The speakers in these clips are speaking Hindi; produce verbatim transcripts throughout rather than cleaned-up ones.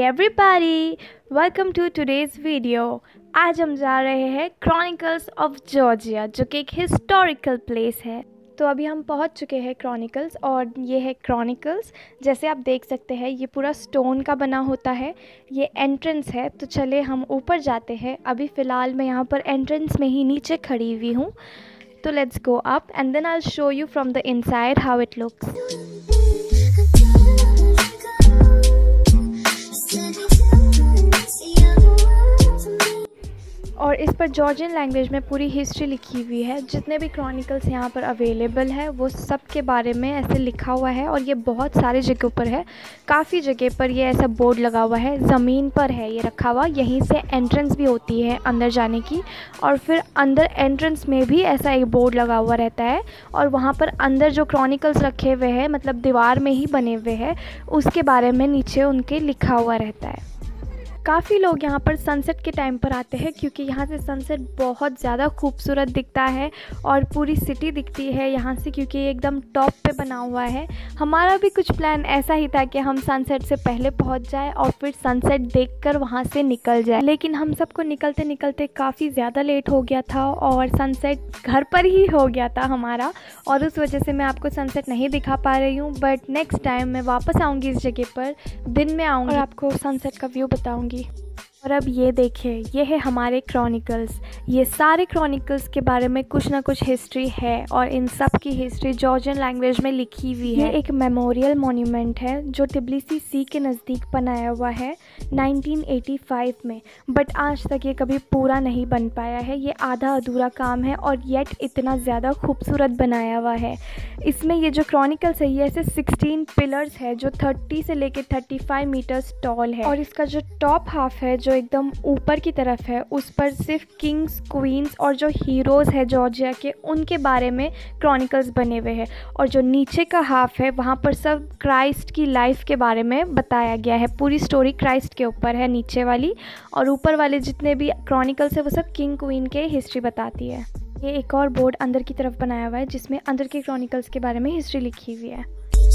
everybody, welcome to today's video। आज हम जा रहे हैं क्रॉनिकल्स ऑफ जॉर्जिया, जो कि एक हिस्टोरिकल प्लेस है। तो अभी हम पहुंच चुके हैं क्रॉनिकल्स, और ये है क्रॉनिकल्स। जैसे आप देख सकते हैं ये पूरा स्टोन का बना होता है। ये एंट्रेंस है, तो चले हम ऊपर जाते हैं। अभी फ़िलहाल मैं यहाँ पर एंट्रेंस में ही नीचे खड़ी हुई हूँ। तो let's go up and then I will show you from the inside how it looks. और इस पर जॉर्जियन लैंग्वेज में पूरी हिस्ट्री लिखी हुई है। जितने भी क्रॉनिकल्स यहाँ पर अवेलेबल है वो सब के बारे में ऐसे लिखा हुआ है, और ये बहुत सारे जगहों पर है। काफ़ी जगह पर ये ऐसा बोर्ड लगा हुआ है, ज़मीन पर है ये रखा हुआ। यहीं से एंट्रेंस भी होती है अंदर जाने की, और फिर अंदर एंट्रेंस में भी ऐसा एक बोर्ड लगा हुआ रहता है। और वहाँ पर अंदर जो क्रॉनिकल्स रखे हुए हैं, मतलब दीवार में ही बने हुए हैं, उसके बारे में नीचे उनके लिखा हुआ रहता है। काफ़ी लोग यहाँ पर सनसेट के टाइम पर आते हैं, क्योंकि यहाँ से सनसेट बहुत ज़्यादा खूबसूरत दिखता है और पूरी सिटी दिखती है यहाँ से, क्योंकि ये एकदम टॉप पे बना हुआ है। हमारा भी कुछ प्लान ऐसा ही था कि हम सनसेट से पहले पहुँच जाए और फिर सनसेट देखकर वहाँ से निकल जाए, लेकिन हम सबको निकलते निकलते काफ़ी ज़्यादा लेट हो गया था और सनसेट घर पर ही हो गया था हमारा, और उस वजह से मैं आपको सनसेट नहीं दिखा पा रही हूँ। बट नेक्स्ट टाइम मैं वापस आऊँगी इस जगह पर, दिन में आऊँगी और आपको सनसेट का व्यू बताऊँगी। और अब ये देखिए, ये है हमारे क्रॉनिकल्स। ये सारे क्रॉनिकल्स के बारे में कुछ ना कुछ हिस्ट्री है, और इन सब की हिस्ट्री जॉर्जियन लैंग्वेज में लिखी हुई है। ये एक मेमोरियल मॉन्यूमेंट है जो टिब्लिसी सी के नज़दीक बनाया हुआ है नाइनटीन एटी फाइव में, बट आज तक ये कभी पूरा नहीं बन पाया है। ये आधा अधूरा काम है, और येट इतना ज़्यादा खूबसूरत बनाया हुआ है। इसमें ये जो क्रॉनिकल्स है, ये ऐसे सिक्सटीन पिलर्स है जो थर्टी से लेकर थर्टी फाइव मीटर्स टॉल है। और इसका जो टॉप हाफ है, जो एकदम ऊपर की तरफ है, उस पर सिर्फ किंग्स, क्वींस और जो हीरोज़ है जॉर्जिया के, उनके बारे में क्रॉनिकल्स बने हुए हैं। और जो नीचे का हाफ है, वहाँ पर सब क्राइस्ट की लाइफ के बारे में बताया गया है। पूरी स्टोरी क्राइस्ट के ऊपर है नीचे वाली, और ऊपर वाले जितने भी क्रॉनिकल्स है वो सब किंग क्वीन के हिस्ट्री बताती है। ये एक और बोर्ड अंदर की तरफ बनाया हुआ है, जिसमें अंदर के क्रॉनिकल्स के बारे में हिस्ट्री लिखी हुई है।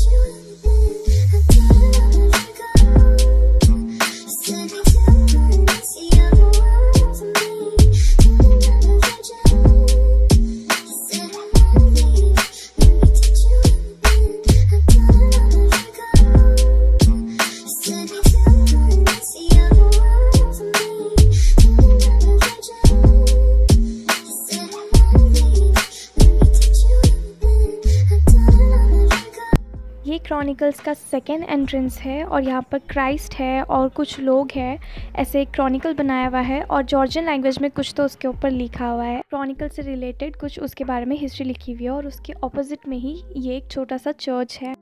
ये क्रॉनिकल्स का सेकेंड एंट्रेंस है, और यहाँ पर क्राइस्ट है और कुछ लोग हैं। ऐसे एक क्रॉनिकल बनाया हुआ है, और जॉर्जियन लैंग्वेज में कुछ तो उसके ऊपर लिखा हुआ है। क्रॉनिकल से रिलेटेड कुछ उसके बारे में हिस्ट्री लिखी हुई है, और उसके ऑपोजिट में ही ये एक छोटा सा चर्च है।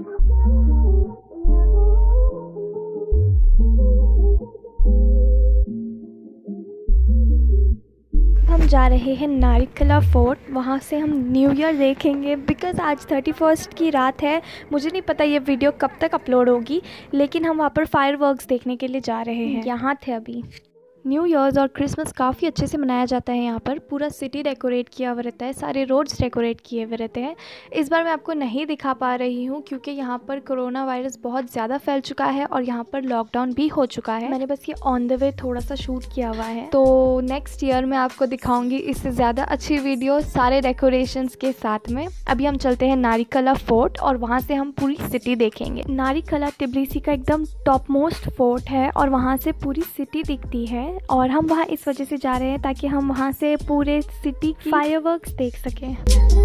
हम जा रहे हैं नारिकला फोर्ट। वहाँ से हम न्यू ईयर देखेंगे, बिकॉज़ आज थर्टी फर्स्ट की रात है। मुझे नहीं पता ये वीडियो कब तक अपलोड होगी, लेकिन हम वहाँ पर फायरवर्क्स देखने के लिए जा रहे हैं। यहाँ थे अभी। न्यू ईयर्स और क्रिसमस काफ़ी अच्छे से मनाया जाता है यहाँ पर। पूरा सिटी डेकोरेट किया हुआ रहता है, सारे रोड्स डेकोरेट किए हुए रहते हैं। इस बार मैं आपको नहीं दिखा पा रही हूँ, क्योंकि यहाँ पर कोरोना वायरस बहुत ज़्यादा फैल चुका है, और यहाँ पर लॉकडाउन भी हो चुका है। मैंने बस ये ऑन द वे थोड़ा सा शूट किया हुआ है, तो नेक्स्ट ईयर मैं आपको दिखाऊँगी इससे ज़्यादा अच्छी वीडियो सारे डेकोरेशंस के साथ में। अभी हम चलते हैं नारिकला फोर्ट, और वहाँ से हम पूरी सिटी देखेंगे। नारिकला टिब्लिसी का एकदम टॉप मोस्ट फोर्ट है, और वहाँ से पूरी सिटी दिखती है। और हम वहाँ इस वजह से जा रहे हैं ताकि हम वहाँ से पूरे सिटी की फायरवर्क्स देख सकें।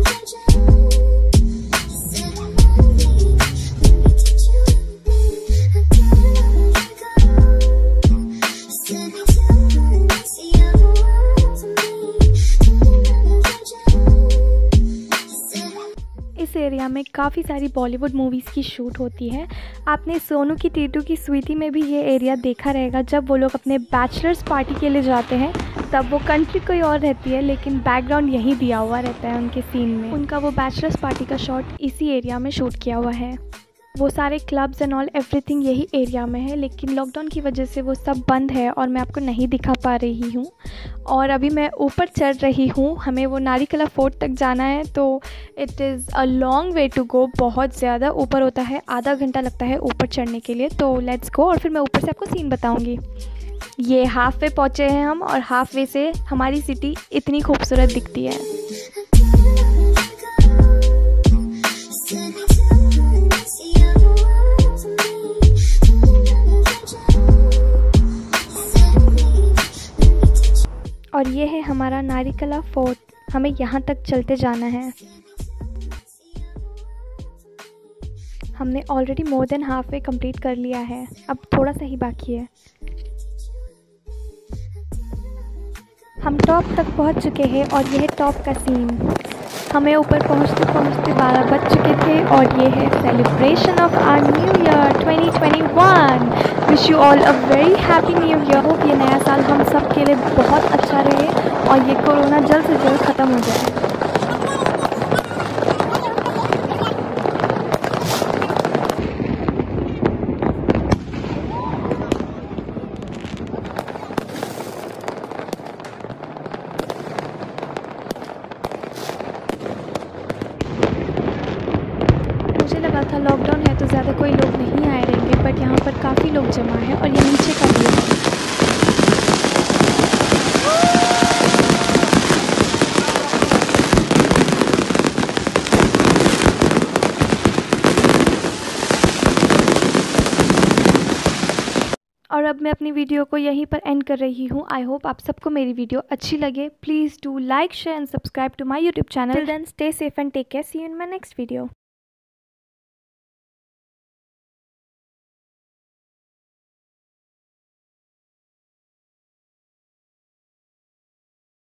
इस एरिया में काफ़ी सारी बॉलीवुड मूवीज़ की शूट होती है। आपने सोनू की टीटू की स्वीटी में भी ये एरिया देखा रहेगा। जब वो लोग अपने बैचलर्स पार्टी के लिए जाते हैं, तब वो कंट्री कोई और रहती है, लेकिन बैकग्राउंड यही दिया हुआ रहता है उनके सीन में। उनका वो बैचलर्स पार्टी का शॉट इसी एरिया में शूट किया हुआ है। वो सारे क्लब्स एंड ऑल एवरीथिंग यही एरिया में है, लेकिन लॉकडाउन की वजह से वो सब बंद है और मैं आपको नहीं दिखा पा रही हूँ। और अभी मैं ऊपर चढ़ रही हूँ, हमें वो नारिकला फोर्ट तक जाना है, तो it is a long way to go, बहुत ज़्यादा ऊपर होता है, आधा घंटा लगता है ऊपर चढ़ने के लिए। तो लेट्स गो और फिर मैं ऊपर से आपको सीन बताऊँगी। ये हाफ वे पहुँचे हैं हम और हाफ वे से हमारी सिटी इतनी खूबसूरत दिखती है। और ये है हमारा नारिकला फोर्ट, हमें यहाँ तक चलते जाना है। हमने already more than half way complete कर लिया है, अब थोड़ा सा ही बाकी है। हम टॉप तक पहुँच चुके हैं और ये है टॉप का सीन। हमें ऊपर पहुँचते पहुँचते बारह बज चुके थे और ये है celebration of our new year twenty twenty one. Wish you all a very happy new year. Hope ये नया साल हम सब के लिए बहुत अच्छा रहे और ये कोरोना जल्द से जल्द ख़त्म हो जाए। मुझे लगा था लॉकडाउन है तो ज़्यादा कोई लोग नहीं आए रहेंगे, बट यहाँ पर काफ़ी लोग जमा है और ये नीचे का व्यू है। और अब मैं अपनी वीडियो को यहीं पर एंड कर रही हूँ। आई होप आप सबको मेरी वीडियो अच्छी लगे। Please do like share and subscribe to my YouTube channel. Till then stay safe and take care. See you in my next video.